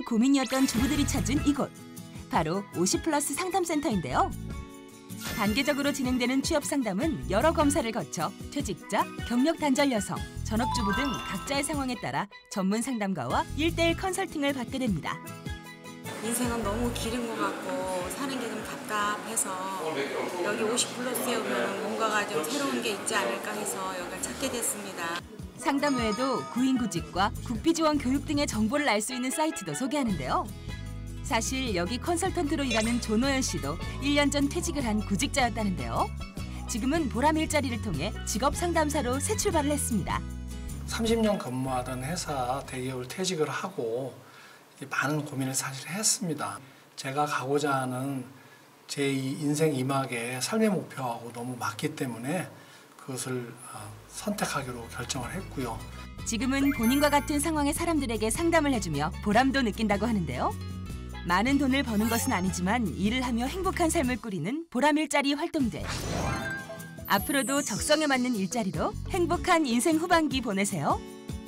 고민이었던 주부들이 찾은 이곳. 바로 50플러스 상담센터인데요. 단계적으로 진행되는 취업 상담은 여러 검사를 거쳐 퇴직자, 경력 단절 여성, 전업주부 등 각자의 상황에 따라 전문 상담가와 1:1 컨설팅을 받게 됩니다. 인생은 너무 길은 것 같고 사는 게 좀 답답해서 여기 50플러스에 오면 뭔가가 좀 새로운 게 있지 않을까 해서 여기를 찾게 됐습니다. 상담 외에도 구인구직과 국비지원 교육 등의 정보를 알 수 있는 사이트도 소개하는데요. 사실 여기 컨설턴트로 일하는 조노연 씨도 1년 전 퇴직을 한 구직자였다는데요. 지금은 보람 일자리를 통해 직업 상담사로 새 출발을 했습니다. 30년 근무하던 회사 대기업을 퇴직을 하고 많은 고민을 사실 했습니다. 제가 가고자 하는 제 인생 2막의 삶의 목표하고 너무 맞기 때문에 그것을 선택하기로 결정을 했고요. 지금은 본인과 같은 상황의 사람들에게 상담을 해주며 보람도 느낀다고 하는데요. 많은 돈을 버는 것은 아니지만 일을 하며 행복한 삶을 꾸리는 보람 일자리 활동들. 앞으로도 적성에 맞는 일자리로 행복한 인생 후반기 보내세요.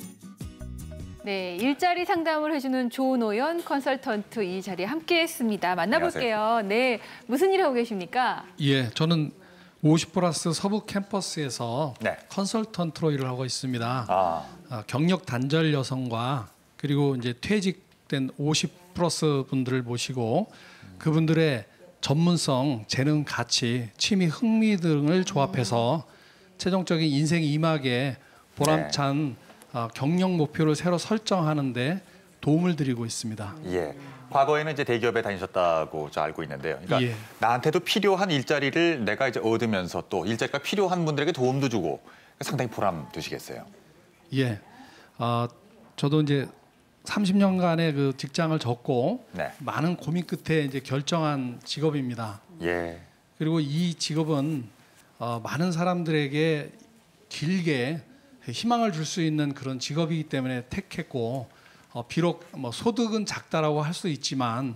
네, 일자리 상담을 해주는 조노연 컨설턴트 이 자리에 함께했습니다. 만나볼게요. 안녕하세요. 네, 무슨 일 하고 계십니까? 예, 저는 50플러스 서부 캠퍼스에서 네. 컨설턴트로 일을 하고 있습니다. 경력 단절 여성과 그리고 이제 퇴직된 50플러스 분들을 모시고 그분들의 전문성, 재능, 가치, 취미, 흥미 등을 조합해서 최종적인 인생 2막에 보람찬 경력 목표를 새로 설정하는 데 도움을 드리고 있습니다. 예. 과거에는 이제 대기업에 다니셨다고 저 알고 있는데요. 그러니까 예. 나한테도 필요한 일자리를 내가 이제 얻으면서 또 일자리가 필요한 분들에게 도움도 주고 상당히 보람 되시겠어요. 예. 저도 이제 30년간의 그 직장을 접고 네. 많은 고민 끝에 이제 결정한 직업입니다. 예. 그리고 이 직업은 많은 사람들에게 길게 희망을 줄 수 있는 그런 직업이기 때문에 택했고 비록 뭐 소득은 작다라고 할 수 있지만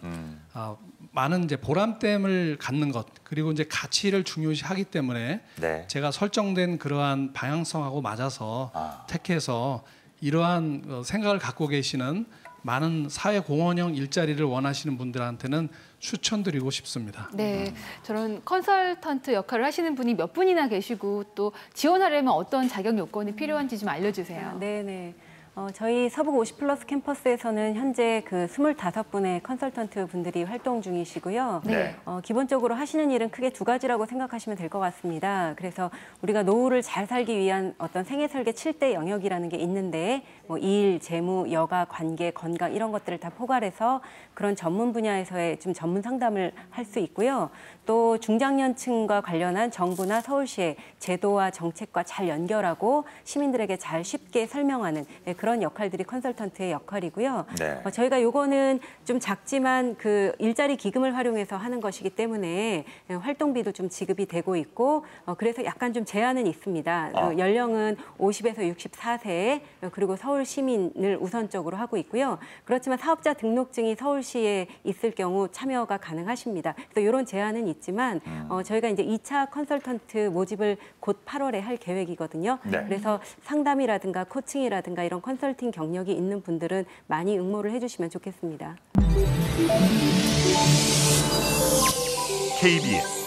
많은 이제 보람됨을 갖는 것 그리고 이제 가치를 중요시하기 때문에 네. 제가 설정된 그러한 방향성하고 맞아서 택해서 이러한 생각을 갖고 계시는 많은 사회공헌형 일자리를 원하시는 분들한테는 추천드리고 싶습니다. 네, 저런 컨설턴트 역할을 하시는 분이 몇 분이나 계시고 또 지원하려면 어떤 자격 요건이 필요한지 좀 알려주세요. 네네. 저희 서북 50플러스 캠퍼스에서는 현재 그 25분의 컨설턴트 분들이 활동 중이시고요. 네. 기본적으로 하시는 일은 크게 두 가지라고 생각하시면 될 것 같습니다. 그래서 우리가 노후를 잘 살기 위한 어떤 생애 설계 7대 영역이라는 게 있는데 뭐 일, 재무, 여가, 관계, 건강 이런 것들을 다 포괄해서 그런 전문 분야에서의 좀 전문 상담을 할 수 있고요. 또 중장년층과 관련한 정부나 서울시의 제도와 정책과 잘 연결하고 시민들에게 잘 쉽게 설명하는 그런 역할들이 컨설턴트의 역할이고요. 네. 저희가 요거는 좀 작지만 그 일자리 기금을 활용해서 하는 것이기 때문에 활동비도 좀 지급이 되고 있고 그래서 약간 좀 제한은 있습니다. 연령은 50에서 64세 그리고 서울 시민을 우선적으로 하고 있고요. 그렇지만 사업자 등록증이 서울시에 있을 경우 참여가 가능하십니다. 그래서 이런 제한은 있지만 저희가 이제 2차 컨설턴트 모집을 곧 8월에 할 계획이거든요. 네. 그래서 상담이라든가 코칭이라든가 이런 컨설팅 경력이 있는 분들은 많이 응모를 해주시면 좋겠습니다. KBS